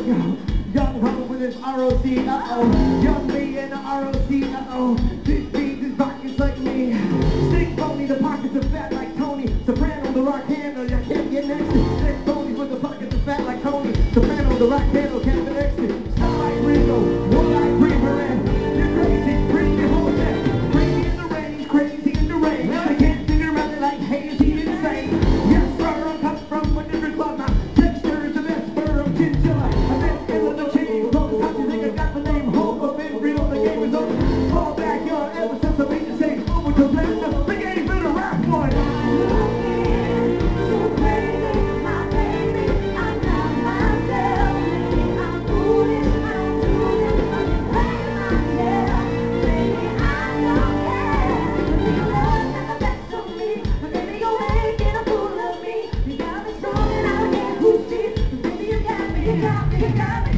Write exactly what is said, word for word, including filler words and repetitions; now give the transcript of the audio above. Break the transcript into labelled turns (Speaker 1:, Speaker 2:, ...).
Speaker 1: go. Young ho with his R O C, uh-oh. Young me and the R O C, uh-oh. Big beans, his pockets like me. Stick pony, the pockets are fat like Tony. Soprano, the rock handle, I can't get next to. Stick ponies with the pockets are fat like Tony. Soprano, the rock handle, can't get next to. Sound like Ringo, more like Creeper, and you're crazy, bring your whole set. Crazy in the range, crazy in the rain. I can't figure around it like, hey, is he insane? Yes, sir, I'm cut from a different club. My texture is the best for a chinchilla. I've been in the chain clothes. How do you think I got the name home? I've been real, the game is over. Fall back on ever since I made the same over to Blender. The game been a rap one.
Speaker 2: So crazy, my baby, I'm not myself. I'm moving, I'm doing, I'm playing myself. Baby, I don't care. You love got the best of me, but baby, go ahead, get a fool of me. You got me strong and I can't push it. Baby, you got me, you got me, you got me.